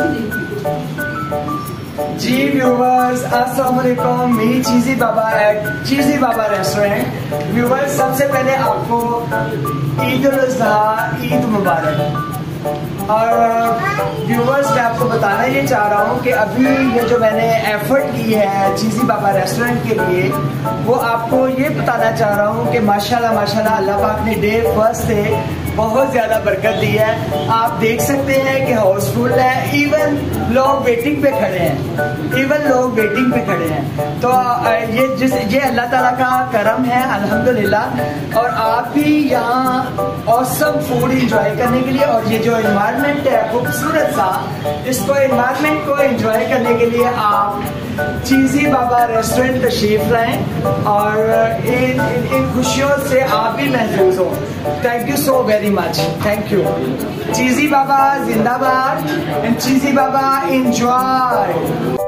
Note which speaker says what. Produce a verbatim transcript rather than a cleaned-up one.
Speaker 1: जी viewers, अस्सलाम वालेकुम। Me Cheesy Baba at Cheesy Baba restaurant. Viewers, सबसे पहले आपको ईद उल अज़हा, ईद मुबारक। और व्यूवर्स, मैं आपको बताना ये चाह रहा हूँ कि अभी ये जो मैंने एफर्ट की है चीजी बाबा रेस्टोरेंट के लिए, वो आपको ये बताना चाह रहा हूँ कि माशाल्लाह माशाल्लाह अल्लाह पाक ने डे फर्स्ट से बहुत ज़्यादा बरकत दी है। आप देख सकते हैं कि हाउसफुल है, इवन लोग वेटिंग पे खड़े हैं, इवन लोग वेटिंग पे खड़े हैं। तो ये जिस ये अल्लाह ताला का करम है अल्हम्दुलिल्लाह। और आप भी यहाँ ऑसम फूड इंजॉय करने के लिए, और ये जो एनवायरनमेंट है खूबसूरत सा, इसको एनवायरनमेंट को एंजॉय करने के लिए आप चीजी बाबा रेस्टोरेंट तशरीफ लाएं और इन इन, इन खुशियों से आप भी महफूज हो। Thank you so very much, thank you. Cheesy Baba जिंदाबाद एंड चीजी बाबा एंजॉय।